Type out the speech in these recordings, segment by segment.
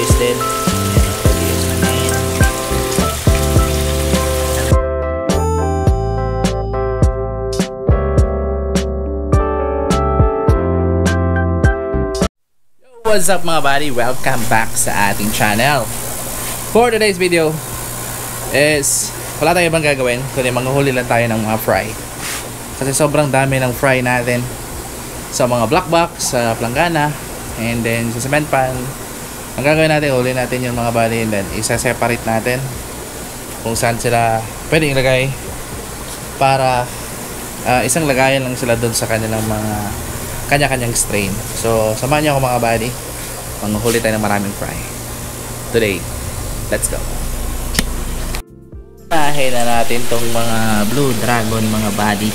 Ipis din. Ayan, reduce natin. What's up mga buddy? Welcome back sa ating channel. For today's video is wala tayong ibang gagawin kundi manghuli lang tayo ng mga fry. Kasi sobrang dami ng fry natin sa mga black box, sa planggana, and then sa cement pan. Ang gagawin natin, huli natin yung mga buddy, and then isa-separate natin kung saan sila pwedeng ilagay para isang lagayan lang sila doon sa kanilang mga kanya-kanyang strain. So, samahan niyo ako mga buddy. Manghuli tayo ng maraming fry today. Let's go. Unahin na natin tong mga Blue Dragon mga buddy.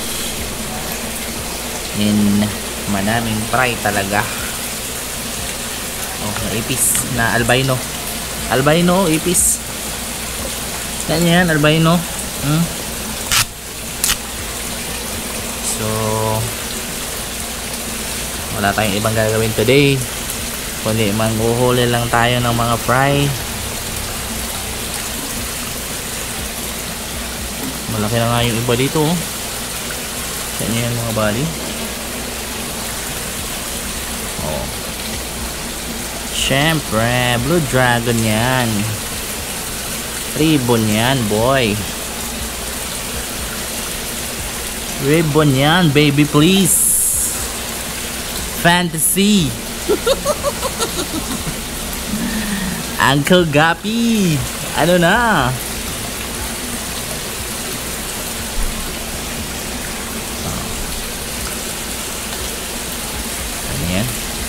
And madaming fry talaga. Oh, ipis na albino. Albino, ipis. Yan, albino. So, wala tayong ibang gagawin today kundi manghuhuli lang tayo ng mga fry. Malaki na nga yung iba dito, oh. Yan mga buddy. Oh, syempre Blue Dragon yan. Ribbon yan boy. Ribbon yan baby, please. Fantasy. Uncle Gappy, ano na? Ano yan?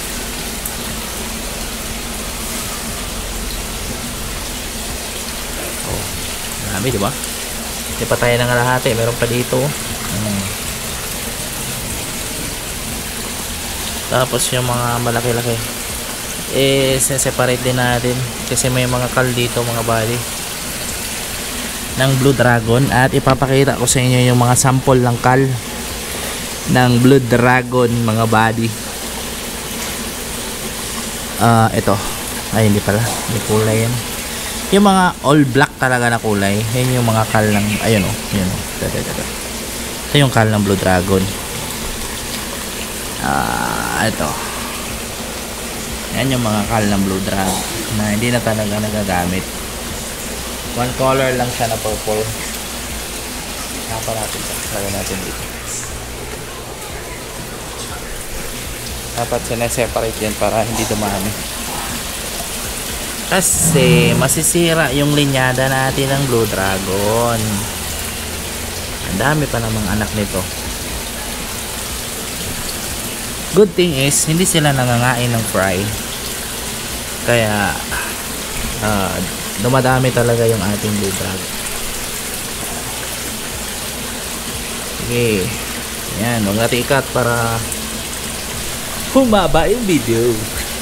Oh, marami diba? Hindi pa tayo nangalahati, meron pa dito. Tapos yung mga malaki-laki separate din natin kasi may mga kal dito mga buddy ng Blue Dragon, at ipapakita ko sa inyo yung mga sample ng kal ng Blue Dragon mga buddy. Ito ay hindi pala, may kulay yan, yung mga all black talaga na kulay. Yan yung mga kal ng, ayun oh, yun oh. Ito yung kal ng Blue Dragon. Ito yan yung mga kal ng Blue Dragon na hindi na talaga nagagamit. One color lang siya na purple. Napa natin dito. Dapat sineseparate yan para hindi dumami, kasi masisira yung linyada natin ng Blue Dragon. Ang dami pa namang anak nito. Good thing is hindi sila nangangain ng fry, kaya dumadami talaga yung ating Blue Dragon. Okay, yan, huwag natin ikat para humaba yung video.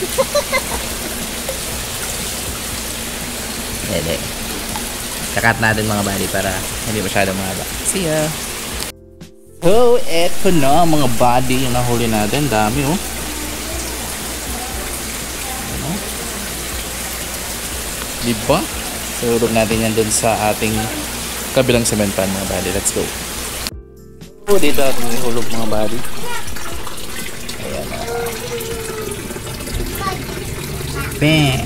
Hindi, kakat natin mga buddy para hindi masyadong mahaba. See ya. So, eto na mga buddy yung nahuli natin. Dami oh. Ano? Diba? Surog natin yan dun sa ating kabilang cement pan mga buddy. Let's go. So, dito natin ihulog mga buddy. Ayan na. Bam!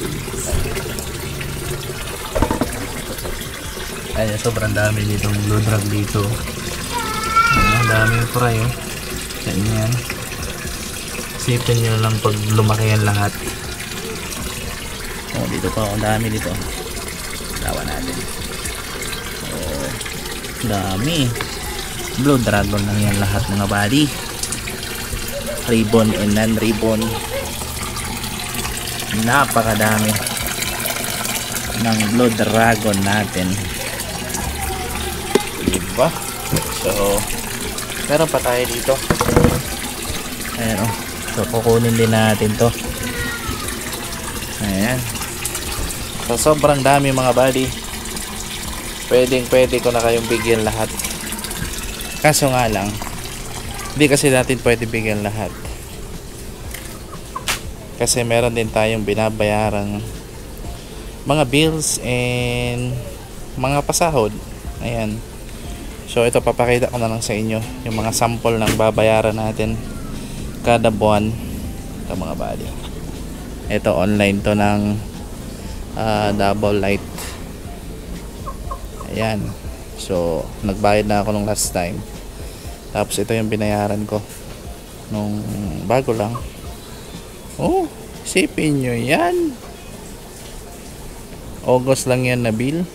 Ayan, sobrang dami ditong Blue Drag dito. Ang dami yung fry oh. Ganyan. Sipin nyo lang pag lumaki yan lahat. Oh, dito pa, ang dami dito. Tawa natin. Oh, dami. Blue Dragon lang yan lahat mga buddy. Ribbon and non-ribbon. Napakadami ng Blue Dragon natin. Diba? So, meron pa tayo dito. Ayan o. So, kukunin din natin to. Ayan. So, sobrang dami mga buddy. Pwede ko na kayong bigyan lahat. Kaso nga lang, hindi kasi natin pwede bigyan lahat. Kasi meron din tayong binabayarang mga bills and mga pasahod. Ayan. So ito, papakita ko na lang sa inyo yung mga sample ng babayaran natin kada buwan. Ito mga buddy. Ito online to ng Double Light. Ayan. So nagbayad na ako nung last time. Tapos ito yung binayaran ko nung bago lang. Oh, sipin nyo yan. August lang yan na bill.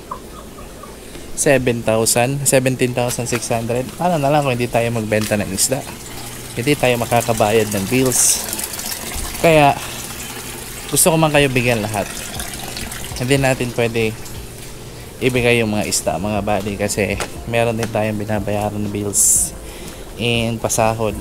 17,600. Ano na lang kung hindi tayo magbenta ng isda, hindi tayo makakabayad ng bills. Kaya gusto ko man kayo bigyan lahat. Hindi natin pwede ibigay yung mga isda mga buddy, kasi meron din tayong binabayaran ng bills and pasahod.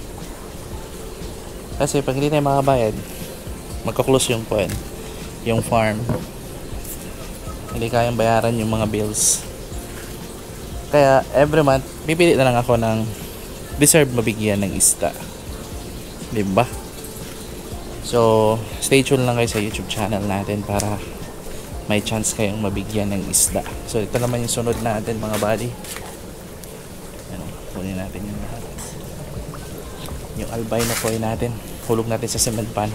Kasi pag hindi tayo makabayad, magka-close yung farm. Hindi kayang bayaran yung mga bills. Kaya every month pipili na lang ako ng deserve mabigyan ng isda, diba? So stay tuned lang kayo sa YouTube channel natin para may chance kayong mabigyan ng isda. So ito naman yung sunod natin mga buddy. Ano, kunin natin yung lahat. Yung albino koi natin, hulog natin sa cement pan.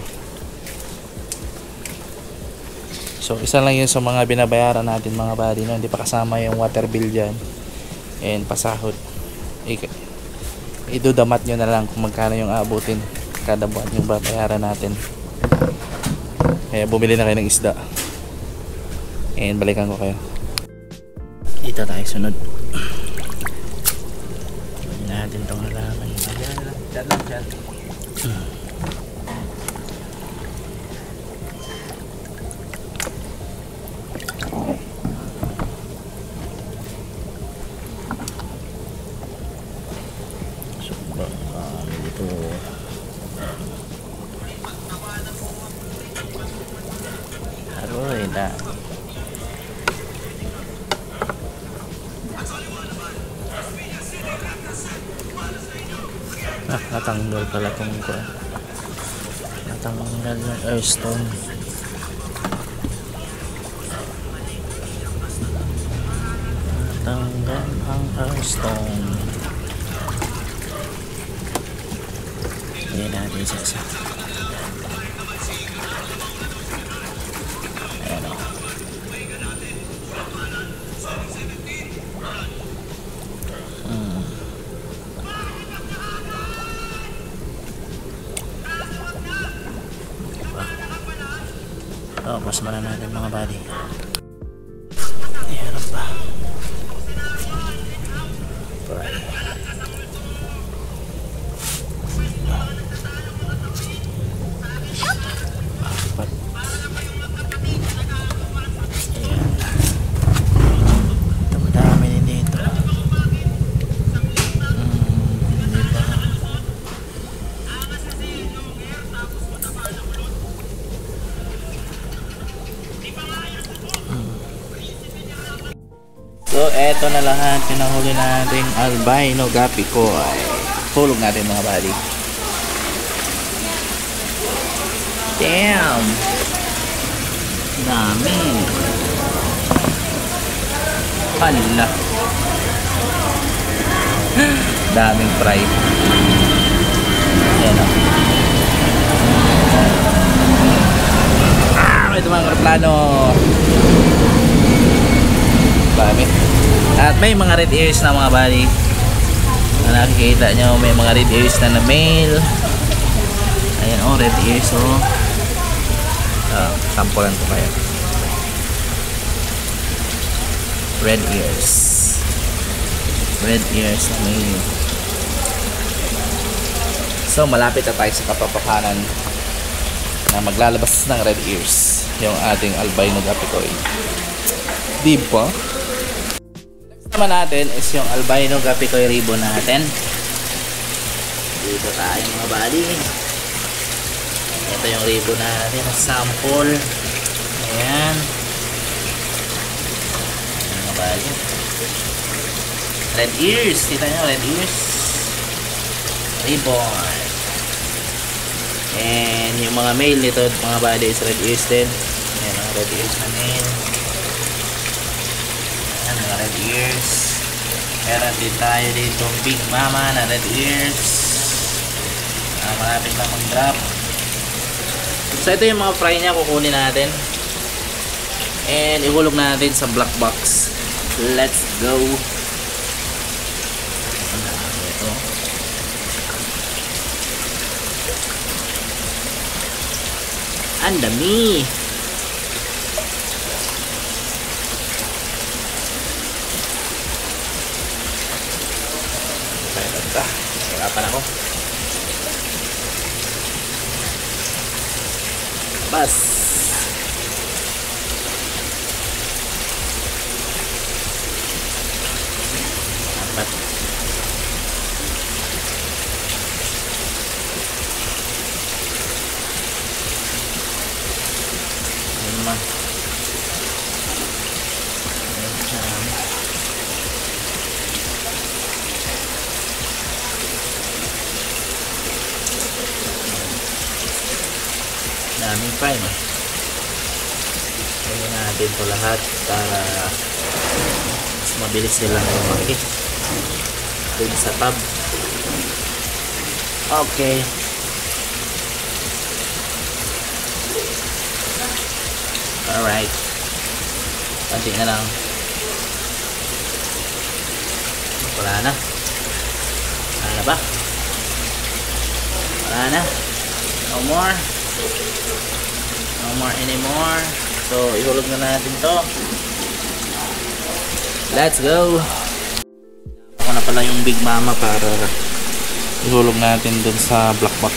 So isa lang yun sa mga binabayaran natin mga buddy, no? Hindi pa kasama yung water bill dyan and pasahod. Idudamat nyo na lang kung magkano yung aabutin kada buwan yung babayaran natin. Kaya bumili na kayo ng isda and balikan ko kayo. Dito tayo sunod. Gawin natin itong halaman. Dyan. Aroy na. Natanggal pala itong ko. Natanggal yung earthstone. Natanggal ang earthstone. Ayan natin isa-isa. Ayan o. Tapos muna natin mga buddy. Ayan ba? So eto na lahat yung nahuli nating albino gapi koi. Hulog natin mga buddy. Damn! Dami! Hala! Daming fry. Ayan o. Ito mga aeroplano. Dami. At may mga red ears na mga buddy. Nakikita nyo, may mga red ears na male. Ayan o, red ears o. Sampulan ko kayo. Red ears. Red ears na male. So malapit na tayo sa kapapakanan na maglalabas ng red ears yung ating albino gapi koi. Diba? Next naman natin is yung albino gapi koi ribbon natin. Dito tayo mga buddy. Ito yung ribbon natin, sample. Ayan. Ayan mga buddy. Red ears, kita nyo, red ears. Ribbon. And yung mga male nito mga buddy is red ears din. Ayan, red ears namin. Ayan, mga red ears. Meron din tayo dito Big Mama na red ears. Malapit lang mag-drop. So ito yung mga fry niya, kukunin natin. And ihulog natin sa black box. Let's go. Ito. Ang dami. Hirapan ako. Bas. Apat. Lima. Daming fry, no? Kaya natin ito lahat para mas mabilis silang lumaki dun sa tab. Okay. Alright. Konti na lang. Wala na. Wala na ba? Wala na. No more. No more anymore. So, ihulog na natin to. Let's go. Ako na pala yung Big Mama para ihulog natin dun sa black box.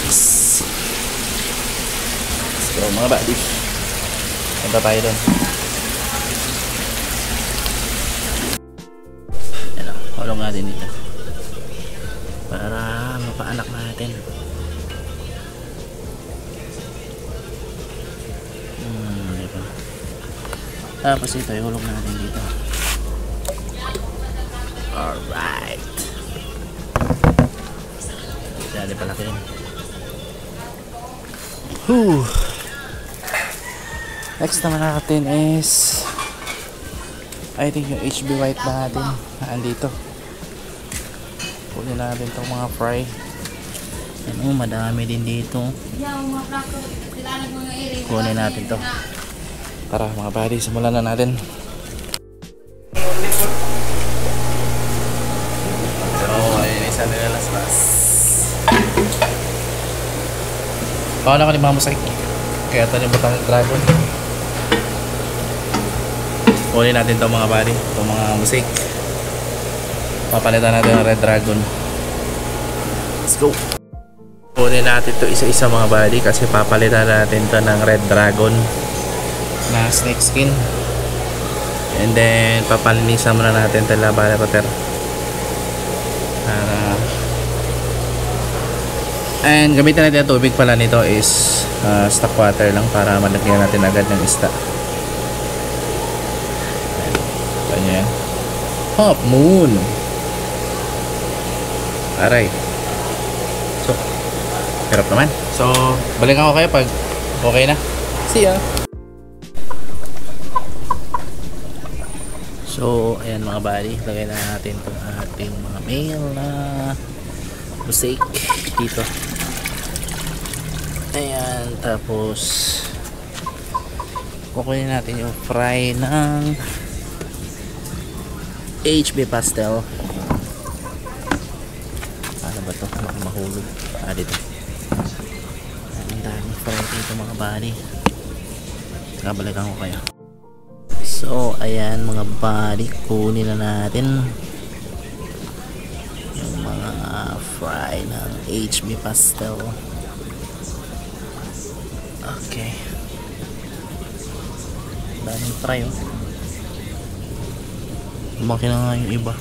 Let's go mga buddy. Punta tayo dun. Ayan, hulog natin dito para mapaanak natin. Tapos ito, ihulog natin dito. Alright. Dali palaki rin. Next naman natin is I think yung HB white natin andito. Kunin natin itong mga fry. Ano, madami din dito. Kunin natin to. Tara mga buddy, simulan na natin. So, ayun isa nila las-las. Paano ka ni Mama Sai? Kaya ito yung Batang Dragon. Kunin natin ito mga buddy, itong mga musik. Papalitan natin ang Red Dragon. Let's go. Kunin natin ito isa-isa mga buddy kasi papalitan natin ito ng Red Dragon na snake skin, and then papalinisan muna natin ito labala pater and gamitin natin ang tubig pala nito is stock water lang para malagyan natin agad ng isda. Ayan, Half Moon. Aray, so hirap naman. So balikan ko kayo pag okay na. See ya. So, ayan mga buddy, lagay na natin itong ating mga male na mosaic dito. Ayan, tapos kukunin natin yung fry ng HB pastel. Ano ba ito? Mahulog. Dito. Ang daming fry dito mga buddy. Kabalikan ko kayo. So, ayan mga buddy, kunin na natin yung mga fry ng HB pastel. Okay. Daming fry oh. Lumaki na nga yung iba.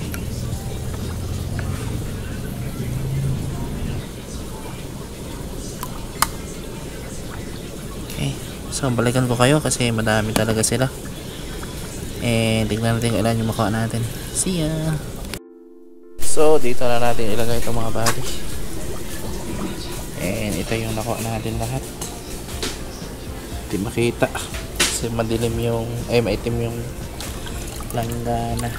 Okay. So, balikan ko kayo kasi madami talaga sila. And tignan natin kung ilan yung makuha natin. See ya! So, dito na natin ilagay itong mga body. And ito yung nakuha natin lahat. Hindi makita. kasi madilim yung maitim yung langgana.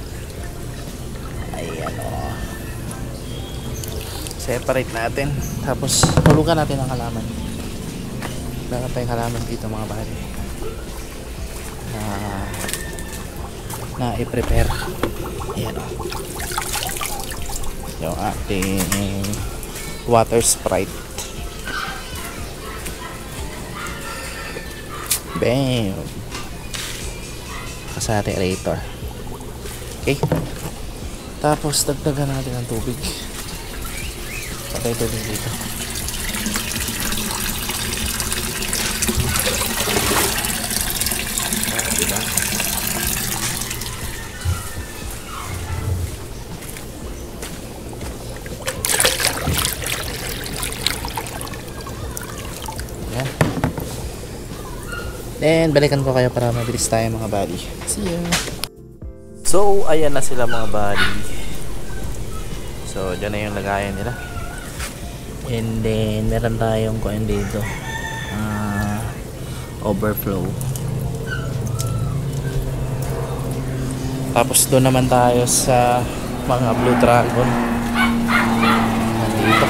Ayan o, separate natin, tapos hulugan natin ang halaman. Meron tayong halaman dito mga buddy na i-prepare. Ayan o, yung ating water Sprite. Bam! Sa ating aerator. Okay, tapos dagdagan natin ng tubig. Patay tubig dito. Diba? Yan. Then balikan ko kayo para mabilis tayo mga buddy. See you. So ayan na sila mga buddy. So dyan na yung lagayan nila. And then meron tayong kuan dito, overflow. Tapos doon naman tayo sa mga Blue Dragon. Dito.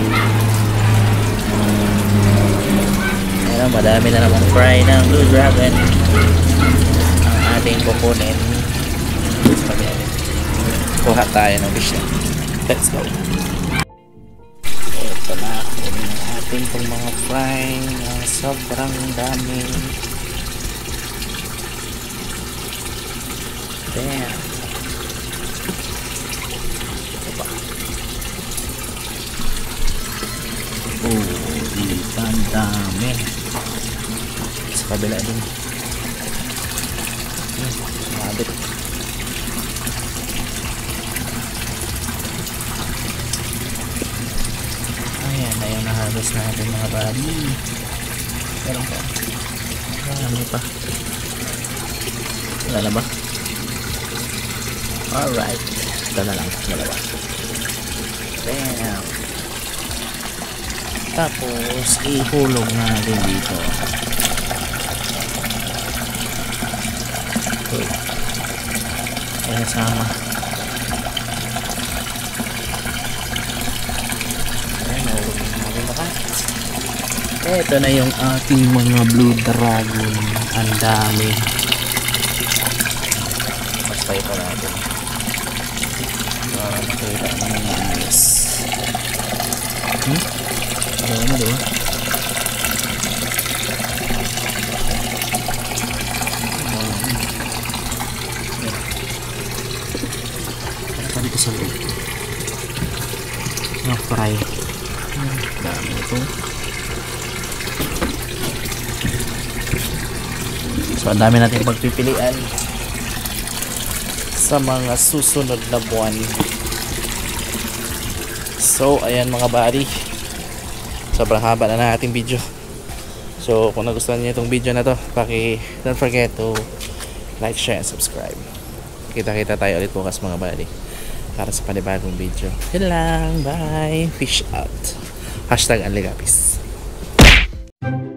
Ayan, madami na namang fry ng Blue Dragon. Ang ating kukunin. Kuha tayo ng fish na. Let's go. Ito na. Kunin ang ating pong mga fry na sobrang dami. Damn. Diba? Ang dami. Sa kabila din. Mabit. Ayan na yung na-harvest natin mga buddy. Meron pa. Marami pa. Wala na ba? Alright. Ito na lang. Dalawa. Damn. Tapos ihulog natin dito. Okay. Ayan sama. Ayan, nahulog natin lahat. Ito na yung ating mga Blue Dragon. Ang dami. Mas tayo pa natin. Makita na mga ayos. Ano mo diba? Ano dito sa loob? Na-fry. Dami ito. So ang dami natin pagpipilian sa mga susunod na buwan. So ayan mga buddy, sobrang haba na na ating video. So kung nagustuhan niyo itong video na to, don't forget to like, share, and subscribe. Kita-kita tayo ulit bukas mga buddy para sa panibagong video. Yun lang, bye, fish out. #Anligapis.